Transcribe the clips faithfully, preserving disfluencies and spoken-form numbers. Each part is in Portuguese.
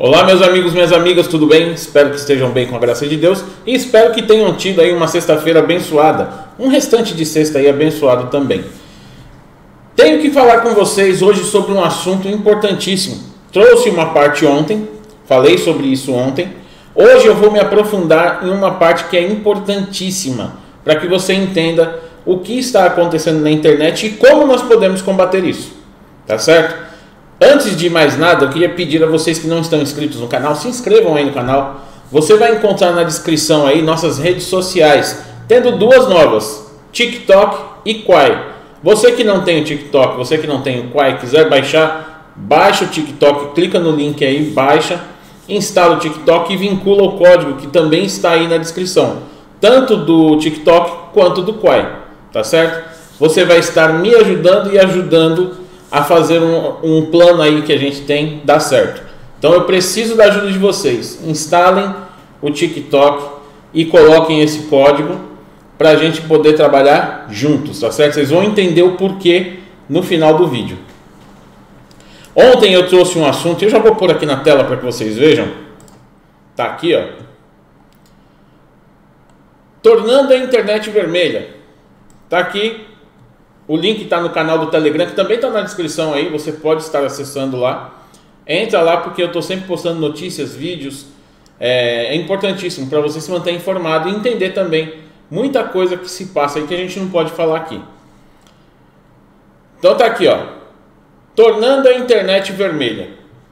Olá meus amigos, minhas amigas, tudo bem? Espero que estejam bem com a graça de Deus e espero que tenham tido aí uma sexta-feira abençoada, um restante de sexta aí abençoado também. Tenho que falar com vocês hoje sobre um assunto importantíssimo. Trouxe uma parte ontem, falei sobre isso ontem. Hoje eu vou me aprofundar em uma parte que é importantíssima para que você entenda o que está acontecendo na internet e como nós podemos combater isso, tá certo? Antes de mais nada, eu queria pedir a vocês que não estão inscritos no canal, se inscrevam aí no canal. Você vai encontrar na descrição aí nossas redes sociais, tendo duas novas, TikTok e Quai. Você que não tem o TikTok, você que não tem o Quai, quiser baixar, baixa o TikTok, clica no link aí, baixa, instala o TikTok e vincula o código que também está aí na descrição, tanto do TikTok quanto do Quai, tá certo? Você vai estar me ajudando e ajudando a fazer um, um plano aí que a gente tem dar certo. Então eu preciso da ajuda de vocês. Instalem o TikTok e coloquem esse código para a gente poder trabalhar juntos, tá certo? Vocês vão entender o porquê no final do vídeo. Ontem eu trouxe um assunto, eu já vou pôr aqui na tela para que vocês vejam. Tá aqui, ó. Tornando a internet vermelha. Tá aqui. O link está no canal do Telegram, que também está na descrição aí, você pode estar acessando lá. Entra lá porque eu estou sempre postando notícias, vídeos. É, é importantíssimo para você se manter informado e entender também muita coisa que se passa aí que a gente não pode falar aqui. Então tá aqui, ó. Tornando a internet vermelha.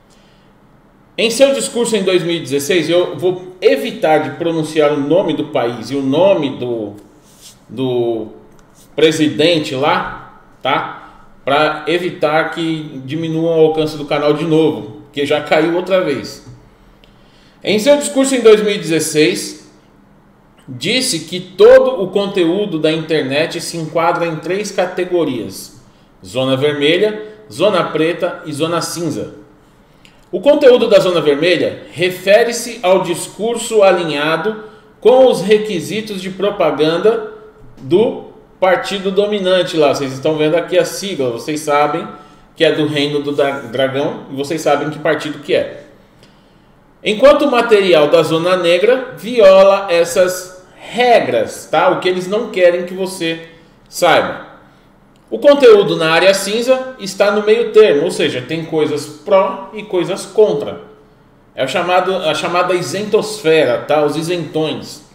Em seu discurso em dois mil e dezesseis, eu vou evitar de pronunciar o nome do país e o nome do... do presidente lá, tá? Para evitar que diminua o alcance do canal de novo, que já caiu outra vez. Em seu discurso em dois mil e dezesseis, disse que todo o conteúdo da internet se enquadra em três categorias: zona vermelha, zona preta e zona cinza. O conteúdo da zona vermelha refere-se ao discurso alinhado com os requisitos de propaganda do partido dominante lá. Vocês estão vendo aqui a sigla, vocês sabem que é do Reino do Dragão e vocês sabem que partido que é. Enquanto o material da zona negra viola essas regras, tá? O que eles não querem que você saiba. O conteúdo na área cinza está no meio termo, ou seja, tem coisas pró e coisas contra. É o chamado, a chamada isentosfera, tá? Os isentões.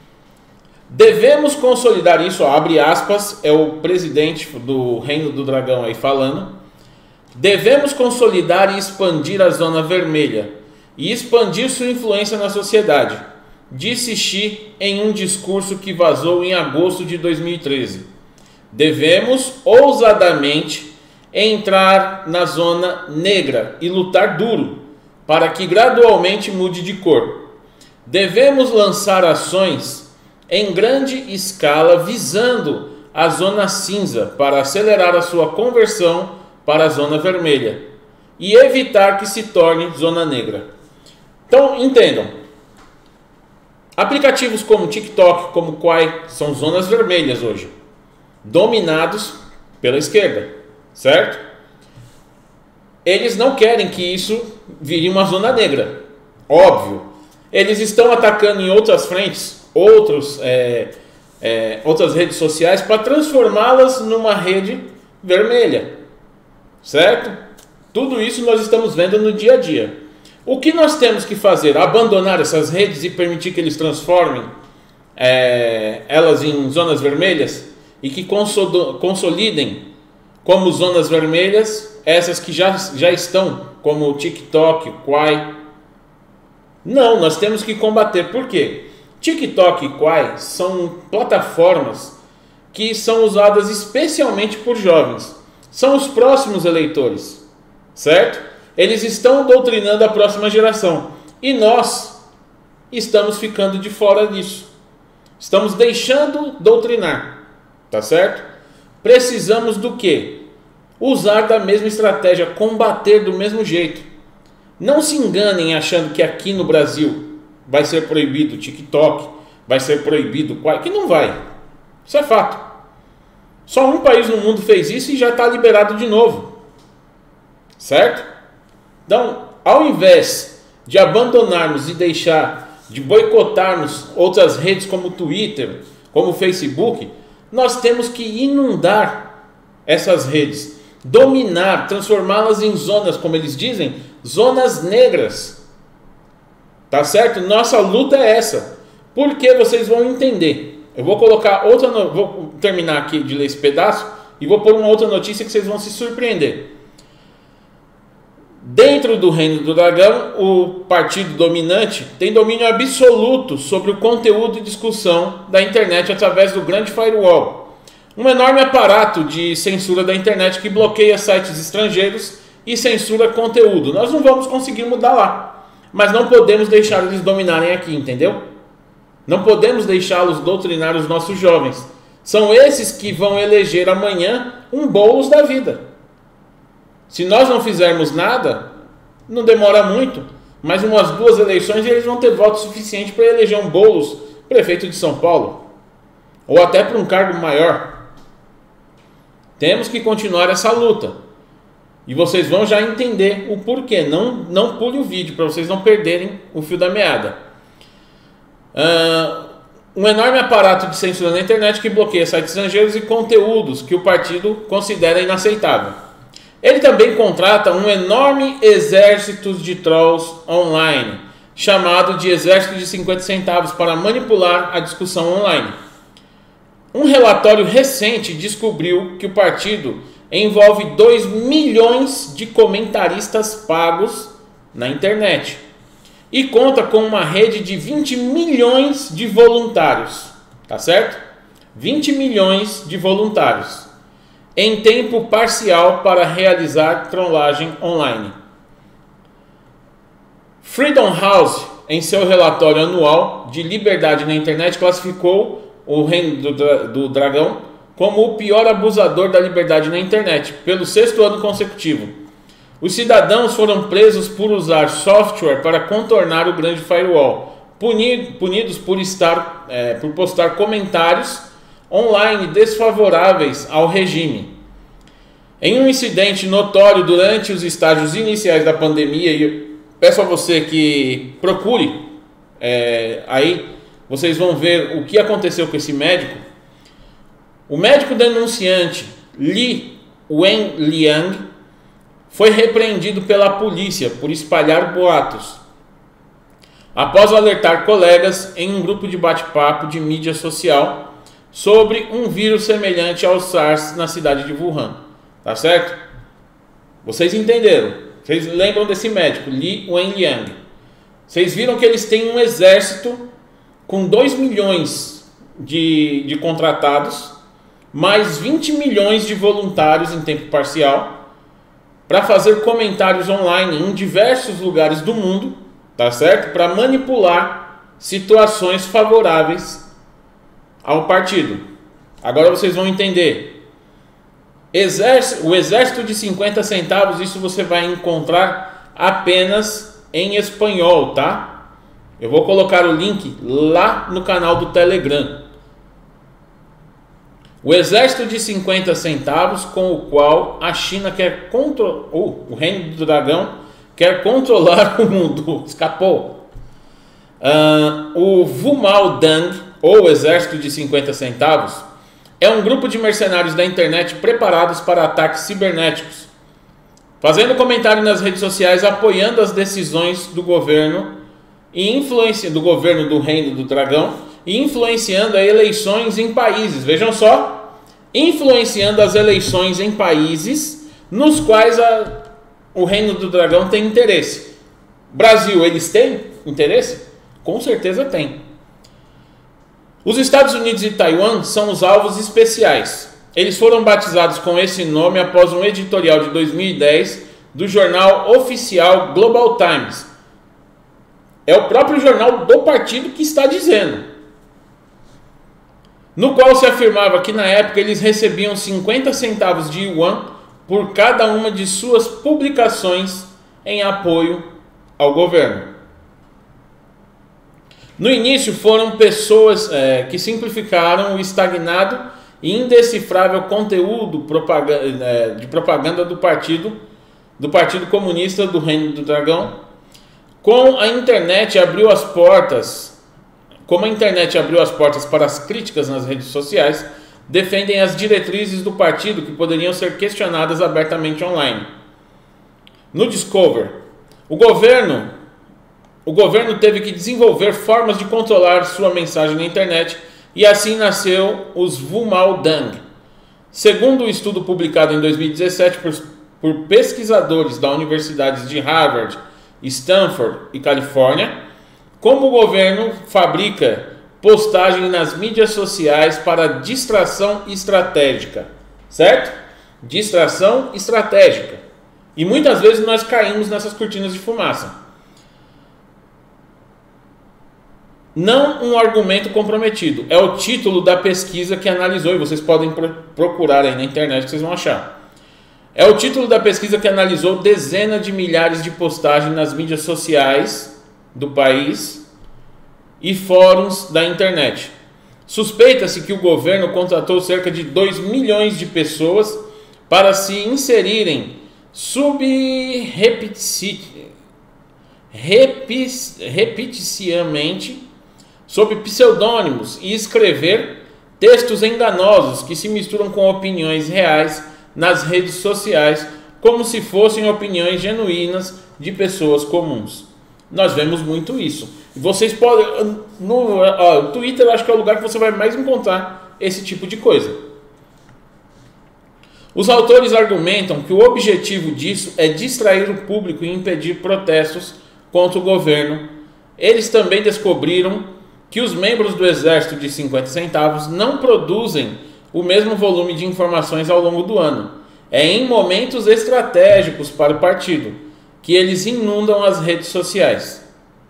Devemos consolidar isso, ó, abre aspas, é o presidente do Reino do Dragão aí falando. Devemos consolidar e expandir a zona vermelha e expandir sua influência na sociedade, disse Xi em um discurso que vazou em agosto de dois mil e treze. Devemos ousadamente entrar na zona negra e lutar duro para que gradualmente mude de cor. Devemos lançar ações em grande escala visando a zona cinza para acelerar a sua conversão para a zona vermelha e evitar que se torne zona negra. Então entendam, aplicativos como TikTok, como Quai são zonas vermelhas hoje, dominados pela esquerda, certo? Eles não querem que isso vire uma zona negra, óbvio. Eles estão atacando em outras frentes, outros, é, é, outras redes sociais para transformá-las numa rede vermelha, certo? Tudo isso nós estamos vendo no dia a dia. O que nós temos que fazer? Abandonar essas redes e permitir que eles transformem é, elas em zonas vermelhas e que consolidem como zonas vermelhas essas que já, já estão, como o TikTok, o Quai. Não, nós temos que combater. Por quê? TikTok e Quai são plataformas que são usadas especialmente por jovens. São os próximos eleitores, certo? Eles estão doutrinando a próxima geração. E nós estamos ficando de fora disso. Estamos deixando doutrinar, tá certo? Precisamos do quê? Usar da mesma estratégia, combater do mesmo jeito. Não se enganem achando que aqui no Brasil vai ser proibido o TikTok, vai ser proibido o Quai, que não vai. Isso é fato. Só um país no mundo fez isso e já está liberado de novo. Certo? Então, ao invés de abandonarmos e deixar, de boicotarmos outras redes como o Twitter, como o Facebook, nós temos que inundar essas redes, dominar, transformá-las em zonas, como eles dizem, zonas negras. Tá certo? Nossa luta é essa. Porque vocês vão entender. Eu vou colocar outra, no... vou terminar aqui de ler esse pedaço e vou pôr uma outra notícia que vocês vão se surpreender. Dentro do Reino do Dragão, o partido dominante tem domínio absoluto sobre o conteúdo e discussão da internet através do grande firewall, um enorme aparato de censura da internet que bloqueia sites estrangeiros e censura conteúdo. Nós não vamos conseguir mudar lá, mas não podemos deixar eles dominarem aqui, entendeu? Não podemos deixá-los doutrinar os nossos jovens. São esses que vão eleger amanhã um Boulos da vida. Se nós não fizermos nada, não demora muito, mas umas duas eleições e eles vão ter voto suficiente para eleger um Boulos prefeito de São Paulo, ou até para um cargo maior. Temos que continuar essa luta, e vocês vão já entender o porquê. Não, não pule o vídeo para vocês não perderem o fio da meada. Uh, um enorme aparato de censura na internet que bloqueia sites estrangeiros e conteúdos que o partido considera inaceitável. Ele também contrata um enorme exército de trolls online, chamado de Exército de cinquenta centavos, para manipular a discussão online. Um relatório recente descobriu que o partido envolve dois milhões de comentaristas pagos na internet e conta com uma rede de vinte milhões de voluntários, tá certo? vinte milhões de voluntários em tempo parcial para realizar trollagem online. Freedom House, em seu relatório anual de liberdade na internet, classificou o Reino do, Dra- do Dragão como o pior abusador da liberdade na internet, pelo sexto ano consecutivo. Os cidadãos foram presos por usar software para contornar o grande firewall, puni- punidos por, estar, é, por postar comentários online desfavoráveis ao regime. Em um incidente notório durante os estágios iniciais da pandemia, e eu peço a você que procure, é, aí vocês vão ver o que aconteceu com esse médico. O médico denunciante Li Wenliang foi repreendido pela polícia por espalhar boatos, após alertar colegas em um grupo de bate-papo de mídia social sobre um vírus semelhante ao SARS na cidade de Wuhan. Tá certo? Vocês entenderam? Vocês lembram desse médico, Li Wenliang? Vocês viram que eles têm um exército com dois milhões de, de contratados, mais vinte milhões de voluntários em tempo parcial, para fazer comentários online em diversos lugares do mundo, tá certo? Para manipular situações favoráveis ao partido. Agora vocês vão entender. Exército, o exército de cinquenta centavos, isso você vai encontrar apenas em espanhol, tá? Eu vou colocar o link lá no canal do Telegram. O exército de cinquenta centavos com o qual a China quer controlar, uh, o Reino do Dragão quer controlar o mundo. Escapou. Uh, o Wumaldang, ou exército de cinquenta centavos, é um grupo de mercenários da internet preparados para ataques cibernéticos, fazendo comentário nas redes sociais, apoiando as decisões do governo e influência do governo do Reino do Dragão e influenciando as eleições em países. Vejam só, influenciando as eleições em países nos quais a, o Reino do Dragão tem interesse. Brasil, eles têm interesse? Com certeza tem. Os Estados Unidos e Taiwan são os alvos especiais. Eles foram batizados com esse nome após um editorial de dois mil e dez do jornal oficial Global Times. É o próprio jornal do partido que está dizendo. No qual se afirmava que na época eles recebiam cinquenta centavos de yuan por cada uma de suas publicações em apoio ao governo. No início foram pessoas é, que simplificaram o estagnado e indecifrável conteúdo propaganda, é, de propaganda do partido, do Partido Comunista do Reino do Dragão, Com a internet abriu as portas, como a internet abriu as portas para as críticas nas redes sociais, defendem as diretrizes do partido que poderiam ser questionadas abertamente online. No Discover, o governo, o governo teve que desenvolver formas de controlar sua mensagem na internet e assim nasceu os Wumaldang. Segundo o um estudo publicado em dois mil e dezessete por, por pesquisadores da universidades de Harvard, Stanford e Califórnia, como o governo fabrica postagem nas mídias sociais para distração estratégica, certo? Distração estratégica. E muitas vezes nós caímos nessas cortinas de fumaça. Não um argumento comprometido. É o título da pesquisa que analisou, e vocês podem procurar aí na internet que vocês vão achar. É o título da pesquisa que analisou dezenas de milhares de postagens nas mídias sociais do país e fóruns da internet. Suspeita-se que o governo contratou cerca de dois milhões de pessoas para se inserirem repeticiamente sob pseudônimos e escrever textos enganosos que se misturam com opiniões reais nas redes sociais, como se fossem opiniões genuínas de pessoas comuns. Nós vemos muito isso. Vocês podem... No ó, o Twitter eu acho que é o lugar que você vai mais encontrar esse tipo de coisa. Os autores argumentam que o objetivo disso é distrair o público e impedir protestos contra o governo. Eles também descobriram que os membros do exército de cinquenta centavos não produzem o mesmo volume de informações ao longo do ano. É em momentos estratégicos para o partido que eles inundam as redes sociais.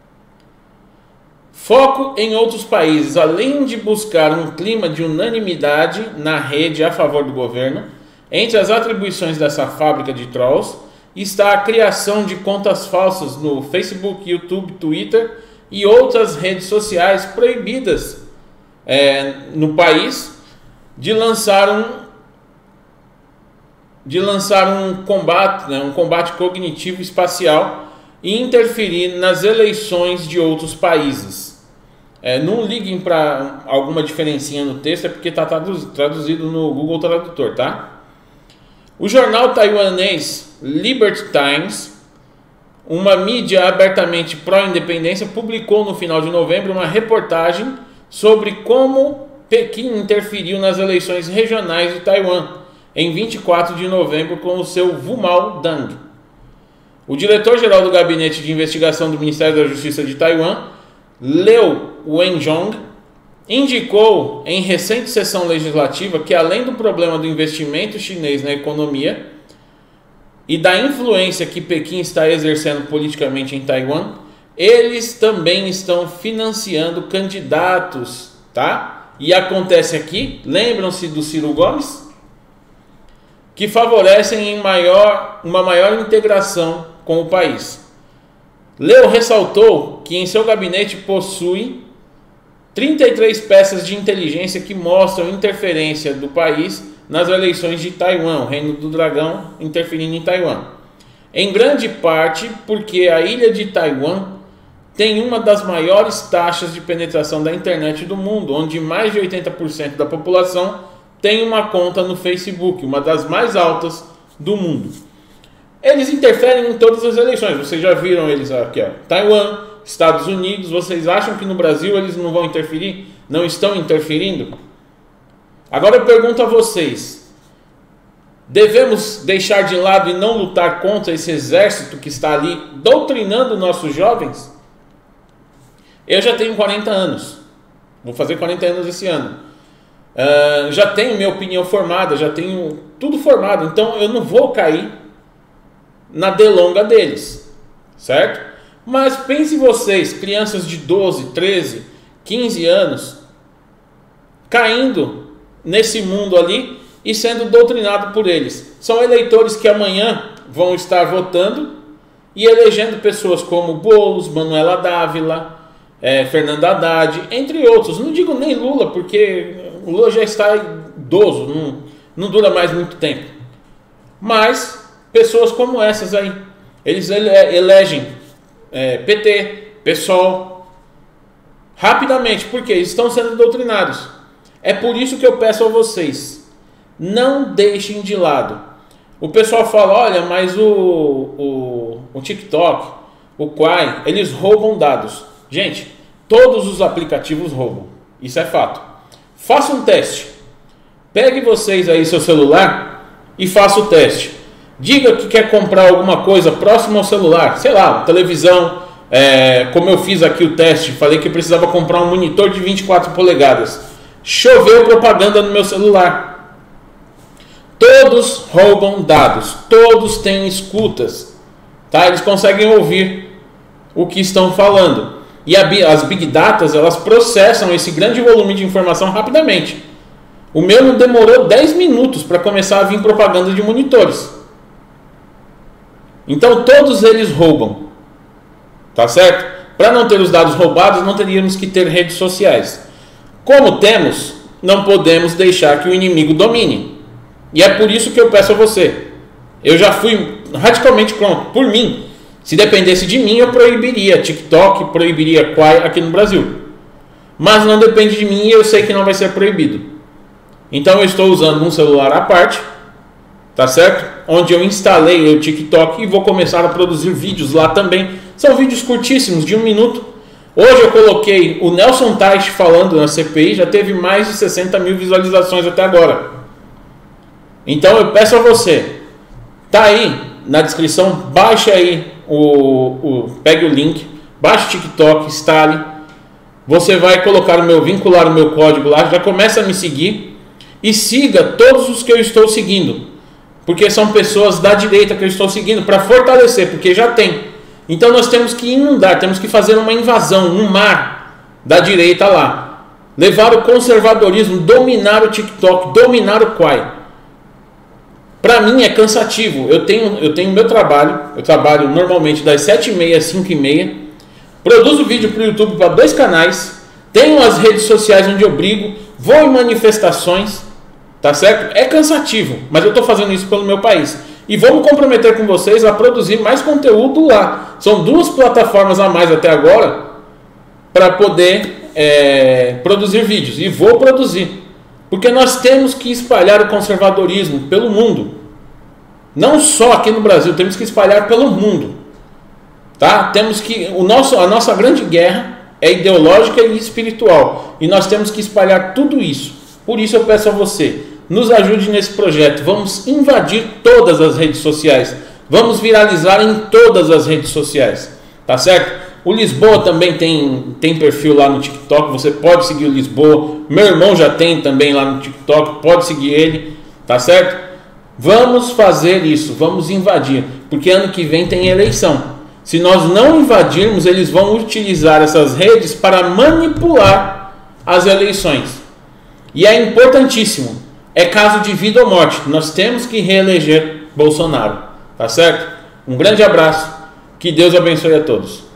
Foco em outros países. Além de buscar um clima de unanimidade na rede a favor do governo, entre as atribuições dessa fábrica de trolls está a criação de contas falsas no Facebook, YouTube, Twitter e outras redes sociais proibidas é, no país de lançar um, de lançar um combate, né, um combate cognitivo espacial e interferir nas eleições de outros países. É, não liguem para alguma diferencinha no texto, é porque está traduzido no Google Tradutor, tá? O jornal taiwanês Liberty Times, uma mídia abertamente pró-independência, publicou no final de novembro uma reportagem sobre como Pequim interferiu nas eleições regionais de Taiwan em vinte e quatro de novembro com o seu Wumaldang. O diretor-geral do Gabinete de Investigação do Ministério da Justiça de Taiwan, Liu Wenzhong, indicou em recente sessão legislativa que, além do problema do investimento chinês na economia e da influência que Pequim está exercendo politicamente em Taiwan, eles também estão financiando candidatos, tá? E acontece aqui, lembram-se do Ciro Gomes? Que favorecem em maior, uma maior integração com o país. Leo ressaltou que em seu gabinete possui trinta e três peças de inteligência que mostram interferência do país nas eleições de Taiwan, o Reino do Dragão interferindo em Taiwan. Em grande parte porque a ilha de Taiwan tem uma das maiores taxas de penetração da internet do mundo, onde mais de oitenta por cento da população tem uma conta no Facebook, uma das mais altas do mundo. Eles interferem em todas as eleições, vocês já viram eles aqui, ó. Taiwan, Estados Unidos. Vocês acham que no Brasil eles não vão interferir? Não estão interferindo? Agora eu pergunto a vocês, devemos deixar de lado e não lutar contra esse exército que está ali doutrinando nossos jovens? Eu já tenho quarenta anos, vou fazer quarenta anos esse ano, uh, já tenho minha opinião formada, já tenho tudo formado, então eu não vou cair na delonga deles, certo? Mas pense vocês, crianças de doze, treze, quinze anos, caindo nesse mundo ali e sendo doutrinado por eles. São eleitores que amanhã vão estar votando e elegendo pessoas como Boulos, Manuela Dávila, é, Fernando Haddad, entre outros. Não digo nem Lula, porque o Lula já está idoso, não, não dura mais muito tempo. Mas pessoas como essas aí, eles ele, elegem é, P T, PSOL, rapidamente, porque eles estão sendo doutrinados. É por isso que eu peço a vocês, não deixem de lado. O pessoal fala, olha, mas o, o, o TikTok, o Quai, eles roubam dados. Gente, todos os aplicativos roubam, isso é fato. Faça um teste. Pegue vocês aí seu celular e faça o teste. Diga que quer comprar alguma coisa próxima ao celular, sei lá, televisão, é, como eu fiz aqui o teste, falei que precisava comprar um monitor de vinte e quatro polegadas. Choveu propaganda no meu celular. Todos roubam dados, todos têm escutas, tá? Eles conseguem ouvir o que estão falando. E a, as Big Datas, elas processam esse grande volume de informação rapidamente. O meu não demorou dez minutos para começar a vir propaganda de monitores. Então todos eles roubam, tá certo? Para não ter os dados roubados, não teríamos que ter redes sociais. Como temos, não podemos deixar que o inimigo domine. E é por isso que eu peço a você. Eu já fui radicalmente contra. Por mim, se dependesse de mim, eu proibiria TikTok, proibiria Quai aqui no Brasil. Mas não depende de mim e eu sei que não vai ser proibido. Então eu estou usando um celular à parte, tá certo? Onde eu instalei o TikTok e vou começar a produzir vídeos lá também. São vídeos curtíssimos, de um minuto. Hoje eu coloquei o Nelson Teich falando na C P I, já teve mais de sessenta mil visualizações até agora. Então eu peço a você, tá aí na descrição, baixe aí, o, o, pegue o link, baixe o TikTok, instale. Você vai colocar o meu, vincular o meu código lá, já começa a me seguir e siga todos os que eu estou seguindo. Porque são pessoas da direita que eu estou seguindo para fortalecer, porque já tem. Então nós temos que inundar, temos que fazer uma invasão, um mar da direita lá. Levar o conservadorismo, dominar o TikTok, dominar o Quai. Para mim é cansativo. Eu tenho eu tenho meu trabalho, eu trabalho normalmente das sete e meia às cinco e meia. Produzo vídeo para o YouTube para dois canais. Tenho as redes sociais onde eu brigo, vou em manifestações. Tá certo? É cansativo, mas eu estou fazendo isso pelo meu país. E vou me comprometer com vocês a produzir mais conteúdo lá. São duas plataformas a mais até agora para poder é, produzir vídeos. E vou produzir. Porque nós temos que espalhar o conservadorismo pelo mundo. Não só aqui no Brasil, temos que espalhar pelo mundo. Tá? Temos que, o nosso, a nossa grande guerra é ideológica e espiritual. E nós temos que espalhar tudo isso. Por isso eu peço a você, nos ajude nesse projeto. Vamos invadir todas as redes sociais. Vamos viralizar em todas as redes sociais. Tá certo? O Lisboa também tem, tem perfil lá no TikTok. Você pode seguir o Lisboa. Meu irmão já tem também lá no TikTok. Pode seguir ele. Tá certo? Vamos fazer isso. Vamos invadir. Porque ano que vem tem eleição. Se nós não invadirmos, eles vão utilizar essas redes para manipular as eleições. E é importantíssimo. É caso de vida ou morte. Nós temos que reeleger Bolsonaro. Tá certo? Um grande abraço. Que Deus abençoe a todos.